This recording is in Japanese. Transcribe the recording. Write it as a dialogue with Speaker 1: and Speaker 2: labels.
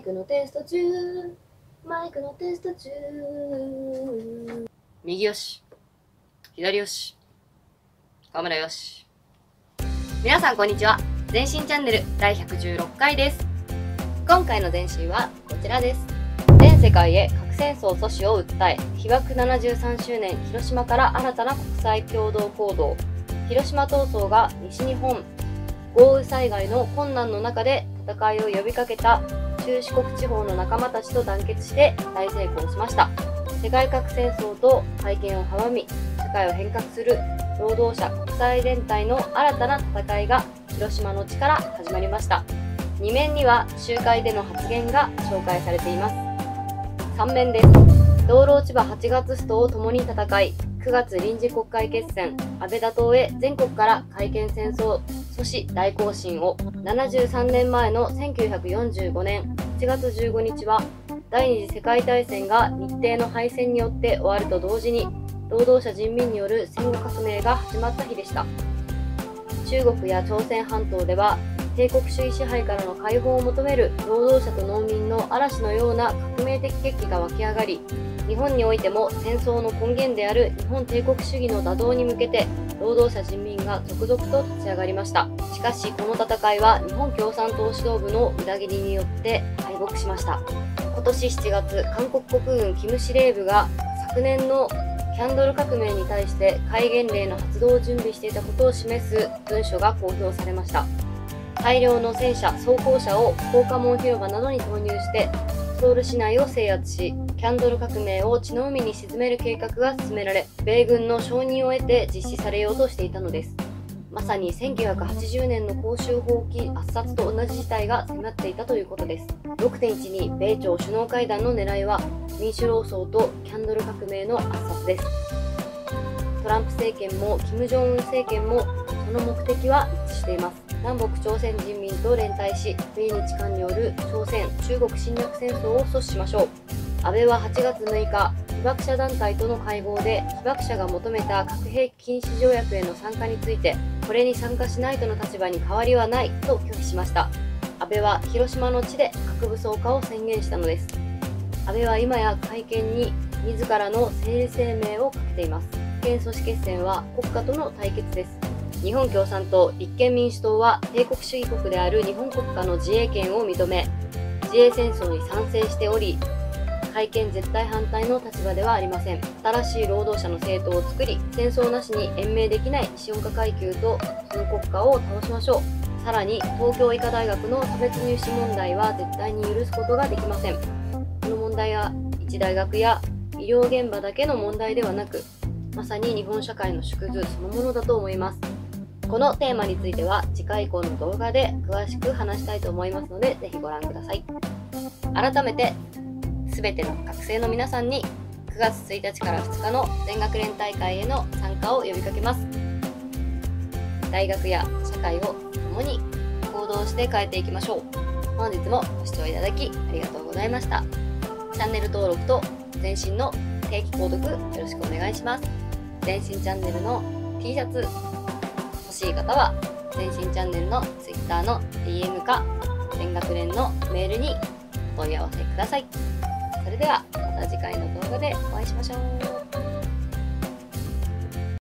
Speaker 1: クのテスト中、マイクのテスト中。
Speaker 2: 右よし、左よし、カメラよし。皆さんこんにちは。前進チャンネル第116回です。今回の前進はこちらです。全世界へ核戦争阻止を訴え、被爆73周年広島から新たな国際共同行動。広島闘争が西日本豪雨災害の困難の中で戦いを呼びかけた中四国地方の仲間たちと団結して大成功しました。世界核戦争と再建を阻み、社会を変革する労働者国際連帯の新たな戦いが広島の地から始まりました。2面には集会での発言が紹介されています。3面です。道路千葉8月ストを共に戦い、9月臨時国会決戦、安倍打倒へ全国から改憲戦争阻止大行進を。73年前の1945年1月15日は、第二次世界大戦が日程の敗戦によって終わると同時に、労働者人民による戦後革命が始まった日でした。中国や朝鮮半島では、帝国主義支配からの解放を求める労働者と農民の嵐のような革命的決起が湧き上がり、日本においても戦争の根源である日本帝国主義の打倒に向けて労働者人民が続々と立ち上がりました。しかしこの戦いは日本共産党指導部の裏切りによって敗北しました。今年7月、韓国国軍キム司令部が昨年のキャンドル革命に対して戒厳令の発動を準備していたことを示す文書が公表されました。大量の戦車、装甲車を光化門広場などに投入してソウル市内を制圧し、キャンドル革命を血の海に沈める計画が進められ、米軍の承認を得て実施されようとしていたのです。まさに1980年の公衆放棄圧殺と同じ事態が迫っていたということです。6.12 米朝首脳会談の狙いは民主労総とキャンドル革命の圧殺です。トランプ政権も金正恩政権もその目的は一致しています。南北朝鮮人民と連帯し、米日韓による朝鮮・中国侵略戦争を阻止しましょう。安倍は8月6日、被爆者団体との会合で被爆者が求めた核兵器禁止条約への参加について、これに参加しないとの立場に変わりはないと拒否しました。安倍は広島の地で核武装化を宣言したのです。安倍は今や会見に自らの政治声明をかけています。県組織決戦は国家との対決です。日本共産党、立憲民主党は帝国主義国である日本国家の自衛権を認め、自衛戦争に賛成しており、改憲絶対反対の立場ではありません。新しい労働者の政党を作り、戦争なしに延命できない資本家階級とその国家を倒しましょう。さらに、東京医科大学の差別入試問題は絶対に許すことができません。この問題は、一大学や医療現場だけの問題ではなく、まさに日本社会の縮図そのものだと思います。このテーマについては次回以降の動画で詳しく話したいと思いますので、ぜひご覧ください。改めて、全ての学生の皆さんに9月1日から2日の全学連大会への参加を呼びかけます。大学や社会を共に行動して変えていきましょう。本日もご視聴いただきありがとうございました。チャンネル登録と前進の定期購読よろしくお願いします。前進チャンネルの T シャツ欲しい方は前進チャンネルの Twitter の DM か全学連のメールにお問い合わせください。それではまた次回の動画でお会いしましょう。